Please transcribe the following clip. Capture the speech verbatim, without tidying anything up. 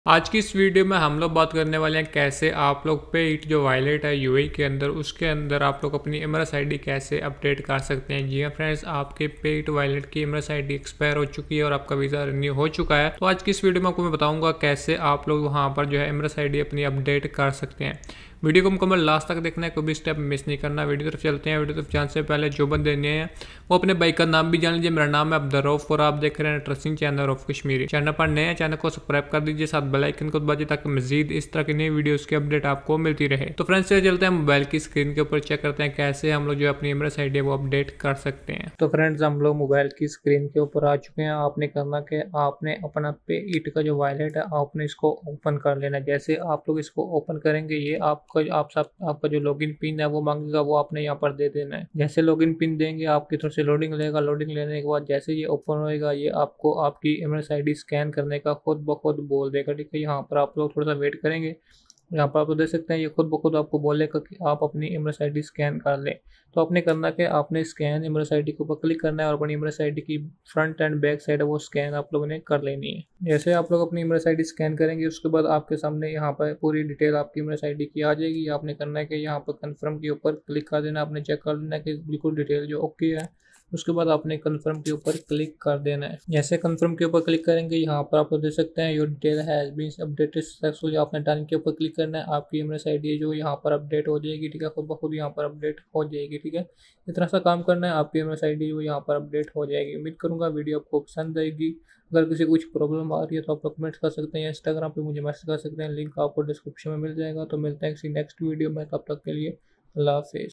आज की इस वीडियो में हम लोग बात करने वाले हैं कैसे आप लोग पे इट जो वॉलेट है यूएई के अंदर उसके अंदर आप लोग अपनी इमरस आईडी कैसे अपडेट कर सकते हैं। जी हाँ फ्रेंड्स, आपके पे इट वॉलेट की इमरस आईडी एक्सपायर हो चुकी है और आपका वीज़ा रिन्यू हो चुका है। तो आज की इस वीडियो में आपको मैं बताऊंगा कैसे आप लोग वहां पर जो है इमरस आईडी अपनी अपडेट कर सकते हैं। वीडियो को मुकम्मल लास्ट तक देखना है, कोई भी स्टेप मिस नहीं करना। वीडियो तरफ चलते हैं। वीडियो तरफ जाने से पहले जो बंदे नए हैं वो अपने बाइक का नाम भी जान लीजिए। मेरा नाम है अब्दुर्रऊफ और आप देख रहे हैं trusting channel of Kashmiri. Channel पर नए हैं, चैनल को सब्सक्राइब कर दीजिए, साथ बेल आइकन को दबाइए ताकि मजीद इस तरह की नई वीडियोस की अपडेट आपको मिलती रहे। तो फ्रेंड्स से चलते हैं मोबाइल की स्क्रीन के ऊपर, चेक करते हैं कैसे हम लोग जो अपनी इमरस आईडी है वो अपडेट कर सकते हैं। तो फ्रेंड्स हम लोग मोबाइल की स्क्रीन के ऊपर आ चुके हैं। आपने करना कि आपने अपना पे इट का जो वॉलेट है आपने इसको ओपन कर लेना है। जैसे आप लोग इसको ओपन करेंगे ये आपका आप सब आपका जो लॉगिन पिन है वो मांगेगा, वो आपने यहाँ पर दे देना है। जैसे लॉगिन पिन देंगे आपकी तरफ से लोडिंग लेगा। लोडिंग लेने के बाद जैसे ये ओपन होएगा ये आपको आपकी इमरस आईडी स्कैन करने का खुद ब खुद बोल देगा। ठीक है, यहाँ पर आप लोग थोड़ा सा वेट करेंगे। यहाँ पर आप तो देख सकते हैं ये खुद ब खुद आपको बोलेगा कि आप अपनी इमरस आईडी स्कैन कर लें। तो आपने करना कि आपने स्कैन इमरस आईडी के ऊपर क्लिक करना है और अपनी इमरस आईडी की फ्रंट एंड बैक साइड है वो स्कैन आप लोगों ने कर लेनी है। जैसे आप लोग अपनी इमरस आईडी स्कैन करेंगे उसके बाद आपके सामने यहाँ पर पूरी डिटेल आपकी इमरस आईडी की आ जाएगी। आपने करना है कि यहाँ पर कन्फर्म के ऊपर क्लिक कर देना। आपने चेक कर लेना कि बिल्कुल डिटेल जो ओके है। उसके बाद आपने कंफर्म के ऊपर क्लिक कर देना है। जैसे कंफर्म के ऊपर क्लिक करेंगे यहाँ पर आप देख सकते हैं your detail has been updated successfully. आपने डन के ऊपर क्लिक करना है। आपकी इमरस आईडी जो यहाँ पर अपडेट हो जाएगी। ठीक है, खुद ब खुद यहाँ पर अपडेट हो जाएगी। ठीक है, इतना सा काम करना है, आपकी इमरस आईडी जो यहाँ पर अपडेट हो जाएगी। उम्मीद करूँगा वीडियो आपको पसंद आएगी। अगर किसी कुछ प्रॉब्लम आ रही है तो आप कमेंट्स कर सकते हैं या इंस्टाग्राम पे मुझे मैसेज कर सकते हैं। लिंक आपको डिस्क्रिप्शन में मिल जाएगा। तो मिलते हैं किसी नेक्स्ट वीडियो में, तब तक के लिए अल्लाह हाफिज़।